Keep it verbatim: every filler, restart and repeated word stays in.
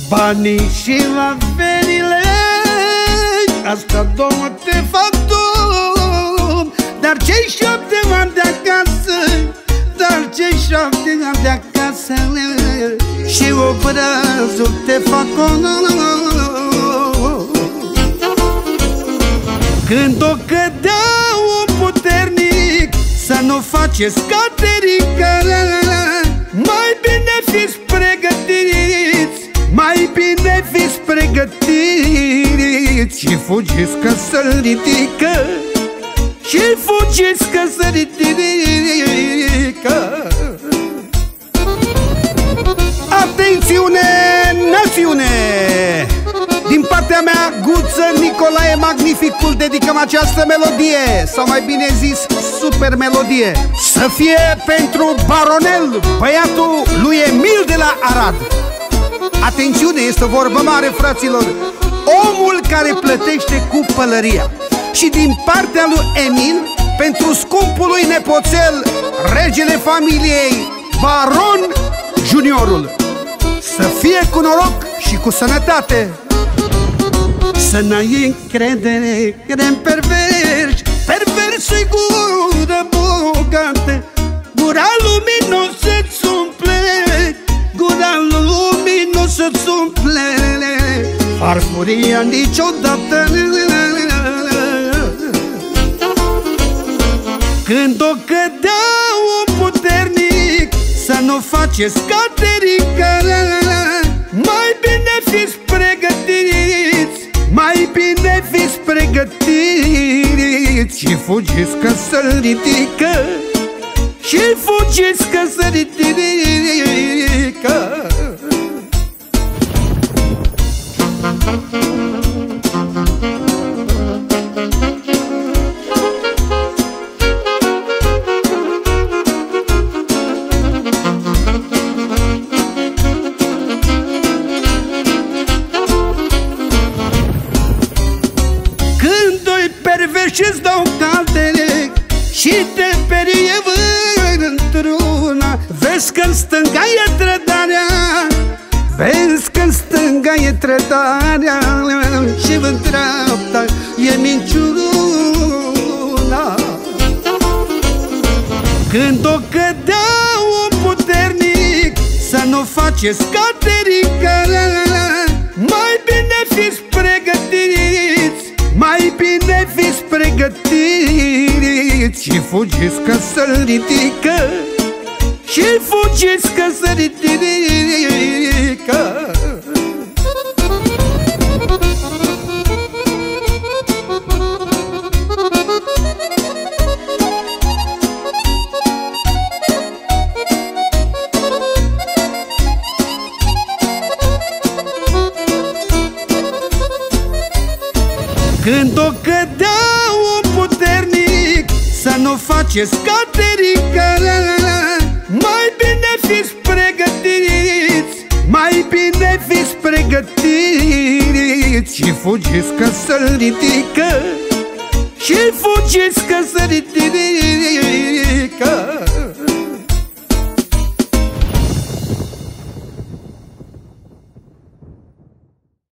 banii și averile, asta două te fac tu. Dar cei șapte ani de acasă, dar cei șapte ani de acasă și obrazul te fac onor. Când o cădea un puternic, să nu faceți caterică. Mai bine fiți pregătiți, mai bine fiți pregătiți și fugiți că să ridică, și fugiți că să ridică. Atențiune, națiune! Din partea mea, Guță Nicolae Magnificul, dedicăm această melodie, sau mai bine zis, super melodie, să fie pentru Baronel, băiatul lui Emil de la Arad. Atențiune, este o vorbă mare, fraților, omul care plătește cu pălăria. Și din partea lui Emil, pentru scumpul lui nepoțel, regele familiei, Baron Juniorul. Să fie cu noroc și cu sănătate. Să n-ai încredere că-n perverși, perverși-i gură bogată. Gura lumii nu se-ți umple, gura lumii nu se-ți umple, farfuria niciodată. Când o cădea un puternic, să nu faceți caterică. Mai bine fiți pregătiți, mai bine fiți pregătiți și fugiți că să ridică, și fugiți că să ridică. Și-ți dau caldele și te perie într-una. Vezi că-n stânga e trădarea, vezi că-n stânga e trădarea și în dreapta e minciuna. Când o cădea un puternic, să nu faceți caterică. Mai bine fiți pregătiți, mai bine fiți pregătiți și fugiți că să ridică, și fugiți că să ridică. Când o cădea un puternic, să nu faceți caterică. Mai bine fiți pregătiți, mai bine fiți pregătiți și fugiți că să ridică, și fugiți că să ridică.